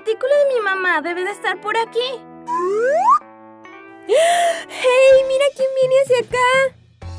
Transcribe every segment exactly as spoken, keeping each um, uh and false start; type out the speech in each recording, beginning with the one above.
artículo de mi mamá debe de estar por aquí. ¡Hey! ¡Mira quién viene hacia acá!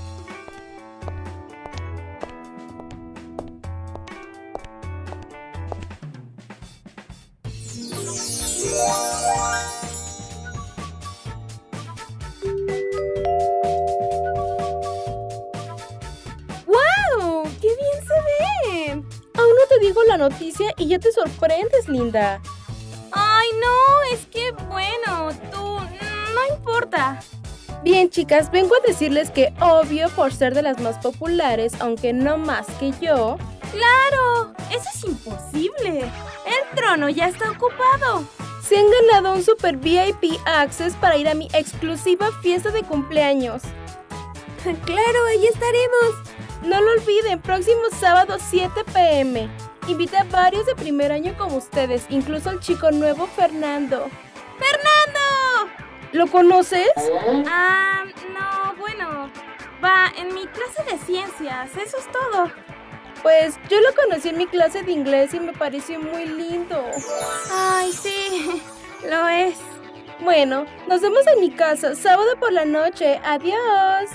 ¡Wow! ¡Qué bien se ve! Aún no te digo la noticia y ya te sorprendes, Linda. Ay, no, es que, bueno, tú... no importa. Bien, chicas, vengo a decirles que obvio por ser de las más populares, aunque no más que yo... ¡Claro! ¡Eso es imposible! El trono ya está ocupado. Se han ganado un super V I P access para ir a mi exclusiva fiesta de cumpleaños. ¡Claro, ahí estaremos! No lo olviden, próximo sábado siete p m Invita a varios de primer año como ustedes, incluso al chico nuevo Fernando. ¡Fernando! ¿Lo conoces? Ah, no, bueno, va en mi clase de ciencias, eso es todo. Pues yo lo conocí en mi clase de inglés y me pareció muy lindo. Ay, sí, lo es. Bueno, nos vemos en mi casa, sábado por la noche. Adiós.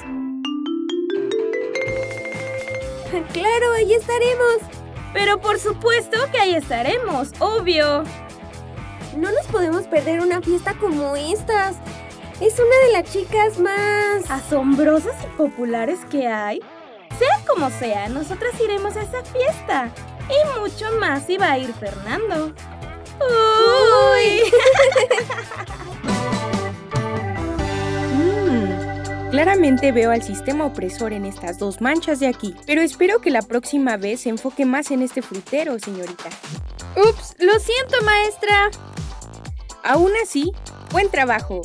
Claro, ahí estaremos. Pero por supuesto que ahí estaremos, obvio. No nos podemos perder una fiesta como estas. Es una de las chicas más asombrosas y populares que hay. Sea como sea, nosotras iremos a esa fiesta. Y mucho más si va a ir Fernando. ¡Uy! mm, claramente veo al sistema opresor en estas dos manchas de aquí. Pero espero que la próxima vez se enfoque más en este frutero, señorita. Ups, lo siento, maestra. Aún así, buen trabajo.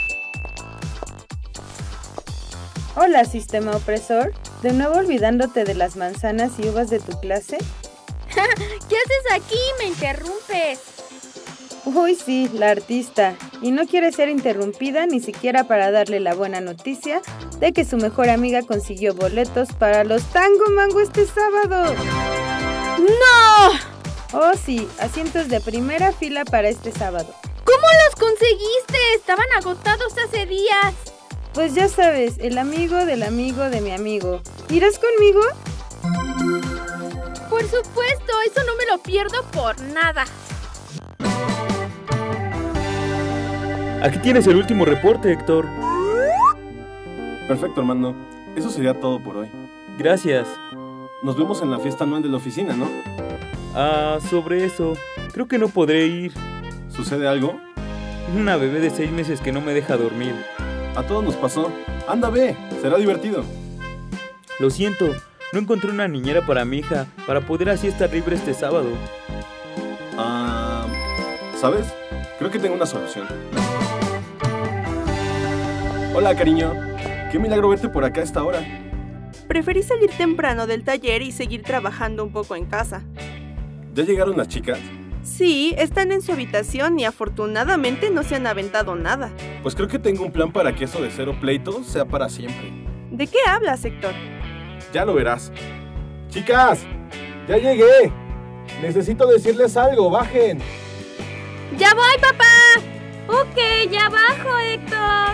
Hola, sistema opresor. ¿De nuevo olvidándote de las manzanas y uvas de tu clase? ¿Qué haces aquí? ¡Me interrumpes! Uy, sí, la artista. Y no quiere ser interrumpida ni siquiera para darle la buena noticia de que su mejor amiga consiguió boletos para los Tango Mango este sábado. ¡No! Oh, sí, asientos de primera fila para este sábado. ¿Cómo los conseguiste? Estaban agotados hace días. Pues ya sabes, el amigo del amigo de mi amigo. ¿Irás conmigo? Por supuesto, eso no me lo pierdo por nada. Aquí tienes el último reporte, Héctor. Perfecto, Armando. Eso sería todo por hoy. Gracias. Nos vemos en la fiesta anual de la oficina, ¿no? Ah, sobre eso, creo que no podré ir. ¿Sucede algo? Una bebé de seis meses que no me deja dormir. A todos nos pasó. Anda, ve, será divertido. Lo siento, no encontré una niñera para mi hija, para poder así estar libre este sábado. Ah, ¿sabes? Creo que tengo una solución. Hola, cariño. Qué milagro verte por acá a esta hora. Preferí salir temprano del taller y seguir trabajando un poco en casa. ¿Ya llegaron las chicas? Sí, están en su habitación y afortunadamente no se han aventado nada. Pues creo que tengo un plan para que eso de cero pleitos sea para siempre. ¿De qué hablas, Héctor? Ya lo verás. ¡Chicas! ¡Ya llegué! Necesito decirles algo, bajen. ¡Ya voy, papá! Ok, ya bajo, Héctor.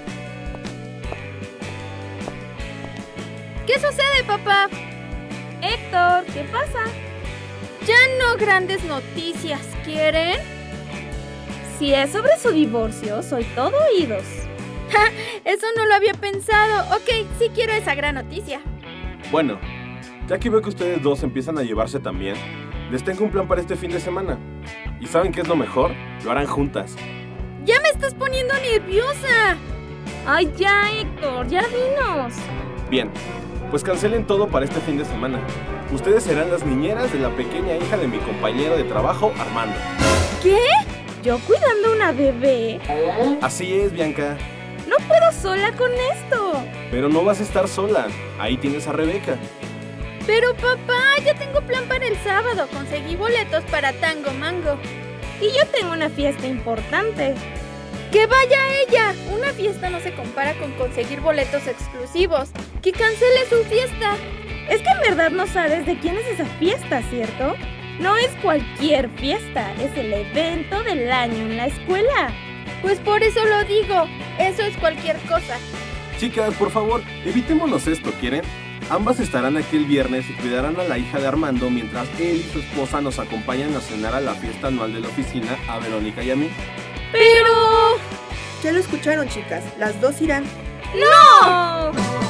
¿Qué sucede, papá? Héctor, ¿qué pasa? Ya no grandes noticias, ¿quieren? Si es sobre su divorcio, soy todo oídos. Ja, eso no lo había pensado. Ok, sí quiero esa gran noticia. Bueno, ya que veo que ustedes dos empiezan a llevarse tan bien, les tengo un plan para este fin de semana. ¿Y saben qué es lo mejor? Lo harán juntas. ¡Ya me estás poniendo nerviosa! Ay, ya, Héctor, ya dinos. Bien, pues cancelen todo para este fin de semana. Ustedes serán las niñeras de la pequeña hija de mi compañero de trabajo, Armando. ¿Qué? ¿Yo cuidando una bebé? Así es, Bianca. No puedo sola con esto. Pero no vas a estar sola. Ahí tienes a Rebeca. Pero papá, ya tengo plan para el sábado. Conseguí boletos para Tango Mango. Y yo tengo una fiesta importante. ¡Que vaya ella! Una fiesta no se compara con conseguir boletos exclusivos. ¡Que cancele su fiesta! Es que en verdad no sabes de quién es esa fiesta, ¿cierto? No es cualquier fiesta, es el evento del año en la escuela. Pues por eso lo digo, eso es cualquier cosa. Chicas, por favor, evitémonos esto, ¿quieren? Ambas estarán aquí el viernes y cuidarán a la hija de Armando mientras él y su esposa nos acompañan a cenar a la fiesta anual de la oficina, a Verónica y a mí. Pero... Ya lo escucharon, chicas. Las dos irán. ¡No!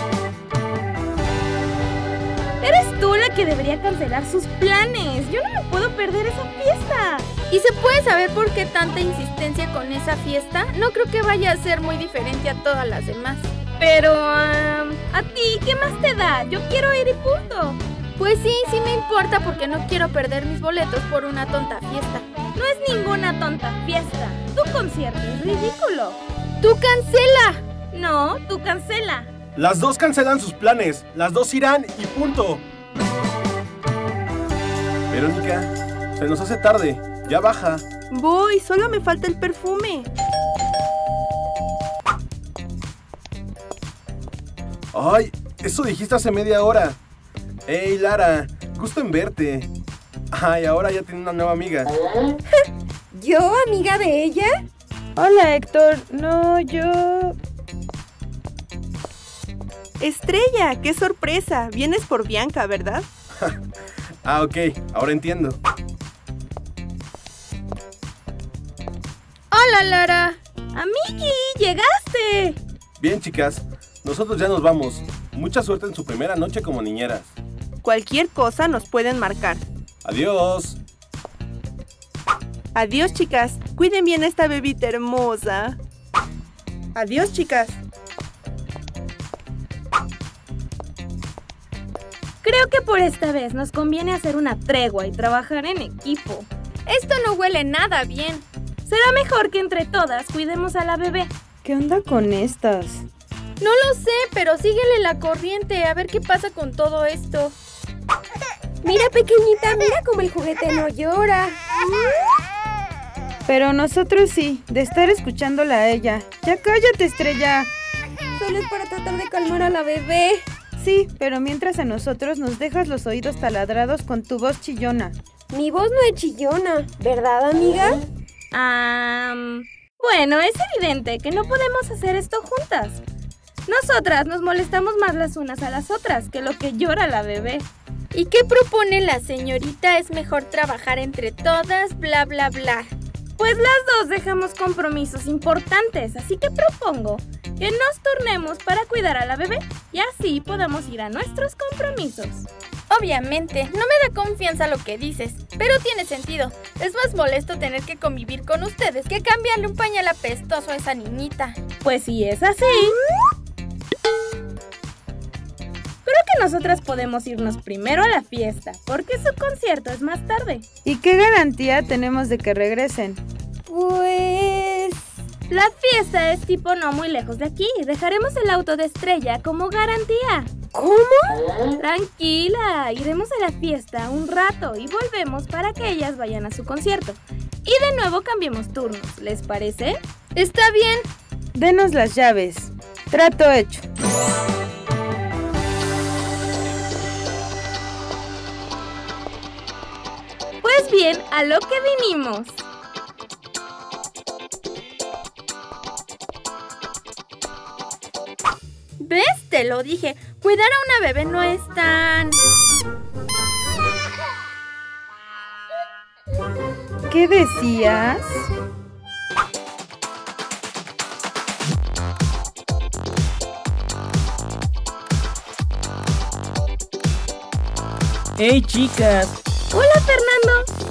Eres tú la que debería cancelar sus planes. Yo no me puedo perder esa fiesta. ¿Y se puede saber por qué tanta insistencia con esa fiesta? No creo que vaya a ser muy diferente a todas las demás. Pero... Um, ¿a ti qué más te da? Yo quiero ir y punto. Pues sí, sí me importa porque no quiero perder mis boletos por una tonta fiesta. No es ninguna tonta fiesta. Tu concierto es ridículo. ¡Tú cancela! No, tú cancela. Las dos cancelan sus planes. Las dos irán y punto. Verónica, se nos hace tarde. Ya baja. Voy, solo me falta el perfume. Ay, eso dijiste hace media hora. Hey, Lara, gusto en verte. Ay, ahora ya tiene una nueva amiga. ¿Yo, amiga de ella? Hola, Héctor. No, yo... Estrella, qué sorpresa. Vienes por Bianca, ¿verdad? Ah, ok, ahora entiendo. ¡Hola, Lara! ¡Amigui, llegaste! Bien, chicas, nosotros ya nos vamos. Mucha suerte en su primera noche como niñeras. Cualquier cosa nos pueden marcar. Adiós. Adiós, chicas. Cuiden bien a esta bebita hermosa. Adiós, chicas. Creo que por esta vez nos conviene hacer una tregua y trabajar en equipo. Esto no huele nada bien. Será mejor que entre todas cuidemos a la bebé. ¿Qué onda con estas? No lo sé, pero síguele la corriente a ver qué pasa con todo esto. Mira, pequeñita, mira cómo el juguete no llora. Pero nosotros sí, de estar escuchándola a ella. Ya cállate, Estrella. Solo es para tratar de calmar a la bebé. Sí, pero mientras a nosotros nos dejas los oídos taladrados con tu voz chillona. Mi voz no es chillona, ¿verdad, amiga? Um, bueno, es evidente que no podemos hacer esto juntas. Nosotras nos molestamos más las unas a las otras que lo que llora la bebé. ¿Y qué propone la señorita? Es mejor trabajar entre todas, bla, bla, bla. Pues las dos dejamos compromisos importantes, así que propongo que nos turnemos para cuidar a la bebé y así podamos ir a nuestros compromisos. Obviamente, no me da confianza lo que dices, pero tiene sentido. Es más molesto tener que convivir con ustedes que cambiarle un pañal apestoso a esa niñita. Pues si es así... Creo que nosotras podemos irnos primero a la fiesta, porque su concierto es más tarde. ¿Y qué garantía tenemos de que regresen? Pues... La fiesta es tipo no muy lejos de aquí. Dejaremos el auto de Estrella como garantía. ¿Cómo? Tranquila, iremos a la fiesta un rato y volvemos para que ellas vayan a su concierto. Y de nuevo cambiemos turnos, ¿les parece? Está bien. Denos las llaves. Trato hecho. Pues bien, a lo que vinimos. ¿Ves? Te lo dije. Cuidar a una bebé no es tan... ¿Qué decías? ¡Hey, chicas! ¡Hola, Fernando!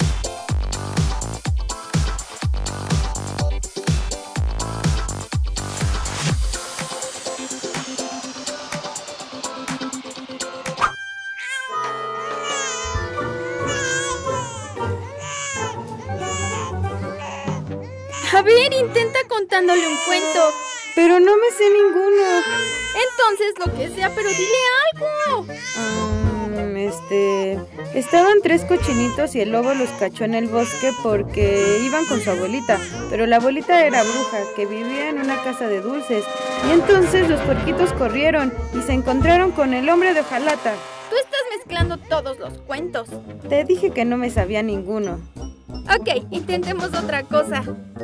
A ver, intenta contándole un cuento. Pero no me sé ninguno. Entonces, lo que sea, pero dile algo. Um, este... Estaban tres cochinitos y el lobo los cachó en el bosque porque iban con su abuelita. Pero la abuelita era bruja, que vivía en una casa de dulces. Y entonces los puerquitos corrieron y se encontraron con el hombre de hojalata. Tú estás mezclando todos los cuentos. Te dije que no me sabía ninguno. Ok, intentemos otra cosa.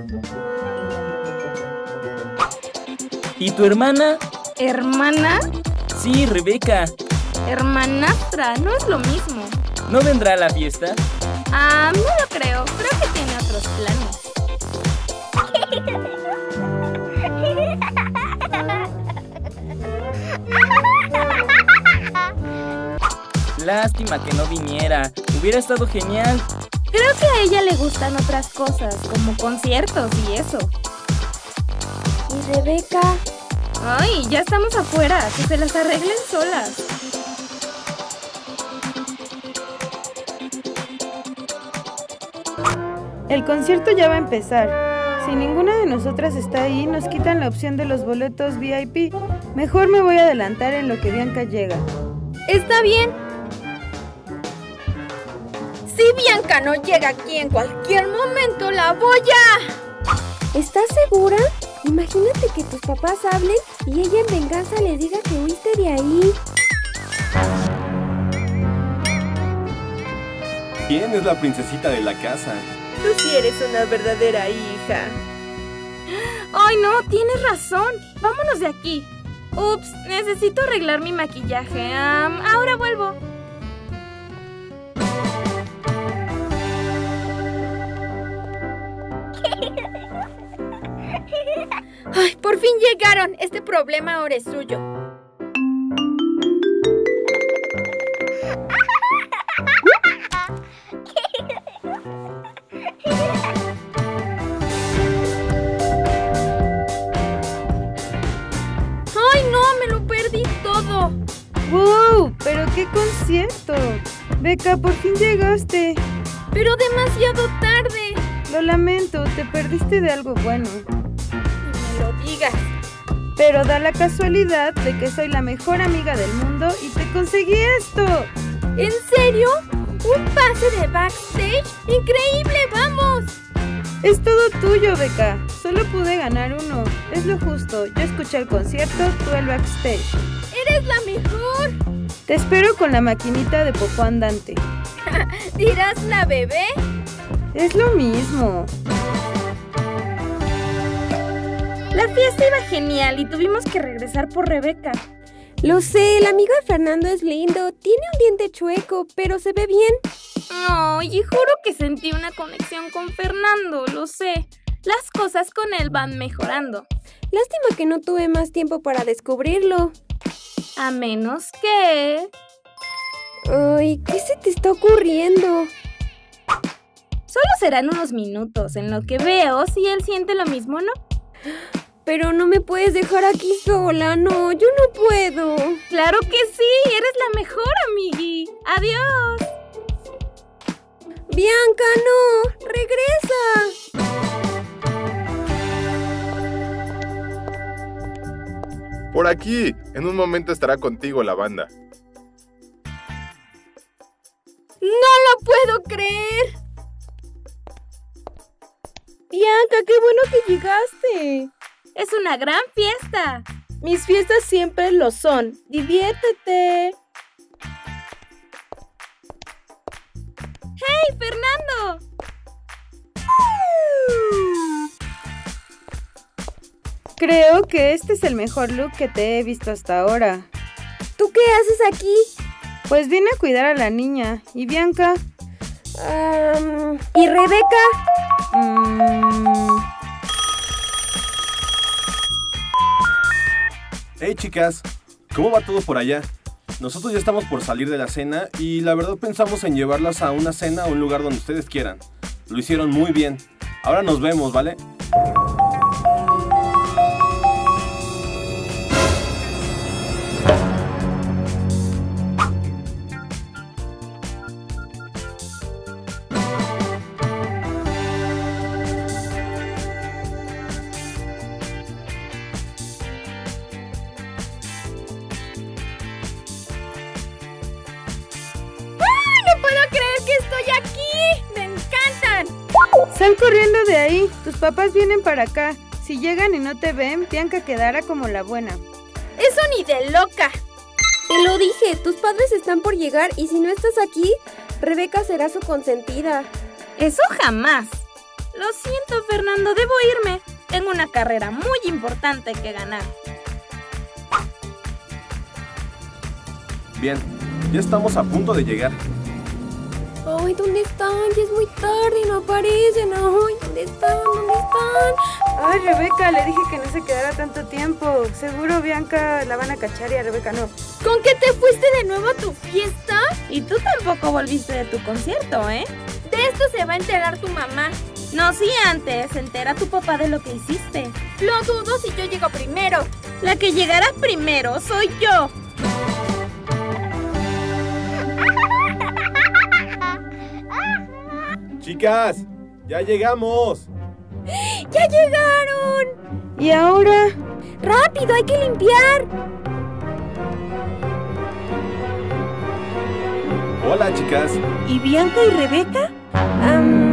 ¿Y tu hermana? ¿Hermana? Sí, Rebeca. Hermanastra, no es lo mismo. ¿No vendrá a la fiesta? Ah, no lo creo. Creo que tiene otros planes. Lástima que no viniera. Hubiera estado genial. Creo que a ella le gustan otras cosas, como conciertos y eso. ¿Y Rebeca? Ay, ya estamos afuera. Que se las arreglen solas. El concierto ya va a empezar. Si ninguna de nosotras está ahí, nos quitan la opción de los boletos V I P. Mejor me voy a adelantar en lo que Bianca llega. Está bien. Si Bianca no llega aquí en cualquier momento, la voy a... ¿Estás segura? Imagínate que tus papás hablen y ella en venganza les diga que huiste de ahí. ¿Quién es la princesita de la casa? Tú sí eres una verdadera hija. Ay, no, tienes razón. Vámonos de aquí. Ups, necesito arreglar mi maquillaje. Um, ahora vuelvo. Ay, por fin llegaron. Este problema ahora es suyo. Ay, no, me lo perdí todo. ¡Wow! ¿Pero qué concierto? Beca, por fin llegaste. Pero demasiado tarde. Lo lamento, te perdiste de algo bueno. Ni me lo digas. Pero da la casualidad de que soy la mejor amiga del mundo y te conseguí esto. ¿En serio? ¿Un pase de backstage? ¡Increíble! ¡Vamos! Es todo tuyo, Beca. Solo pude ganar uno. Es lo justo. Yo escuché el concierto, tú el backstage. ¡Eres la mejor! Te espero con la maquinita de popó andante. ¿Dirás la bebé? Es lo mismo. La fiesta iba genial y tuvimos que regresar por Rebeca. Lo sé, el amigo de Fernando es lindo. Tiene un diente chueco, pero se ve bien. No, y juro que sentí una conexión con Fernando, lo sé. Las cosas con él van mejorando. Lástima que no tuve más tiempo para descubrirlo. A menos que... Ay, ¿qué se te está ocurriendo? Solo serán unos minutos en lo que veo si él siente lo mismo o no. Pero no me puedes dejar aquí sola, no, yo no puedo. ¡Claro que sí! ¡Eres la mejor, amigui! ¡Adiós! ¡Bianca, no! ¡Regresa! Por aquí, en un momento estará contigo la banda. ¡No lo puedo creer! Bianca, qué bueno que llegaste. ¡Es una gran fiesta! Mis fiestas siempre lo son. ¡Diviértete! ¡Hey, Fernando! Creo que este es el mejor look que te he visto hasta ahora. ¿Tú qué haces aquí? Pues vine a cuidar a la niña. ¿Y Bianca? Um, ¿Y Rebeca? Mm... Hey chicas, ¿cómo va todo por allá? Nosotros ya estamos por salir de la cena y la verdad pensamos en llevarlas a una cena o un lugar donde ustedes quieran. Lo hicieron muy bien. Ahora nos vemos, ¿vale? Sal corriendo de ahí, tus papás vienen para acá. Si llegan y no te ven, Bianca quedará como la buena. Eso ni de loca. Te lo dije, tus padres están por llegar y si no estás aquí, Rebeca será su consentida. Eso jamás. Lo siento, Fernando, debo irme. Tengo una carrera muy importante que ganar. Bien, ya estamos a punto de llegar. Ay, ¿dónde están? Ya es muy tarde, no aparecen. Ay, ¿dónde están? ¿Dónde están? Ay, Rebeca, le dije que no se quedara tanto tiempo. Seguro Bianca la van a cachar y a Rebeca no. ¿Con qué te fuiste de nuevo a tu fiesta? Y tú tampoco volviste de tu concierto, ¿eh? De esto se va a enterar tu mamá. No, sí, antes se entera tu papá de lo que hiciste. Lo dudo si yo llego primero. La que llegará primero soy yo. Chicas, ya llegamos. ¡Ya llegaron! ¿Y ahora? ¡Rápido, hay que limpiar! Hola, chicas. ¿Y Bianca y Rebeca? Um,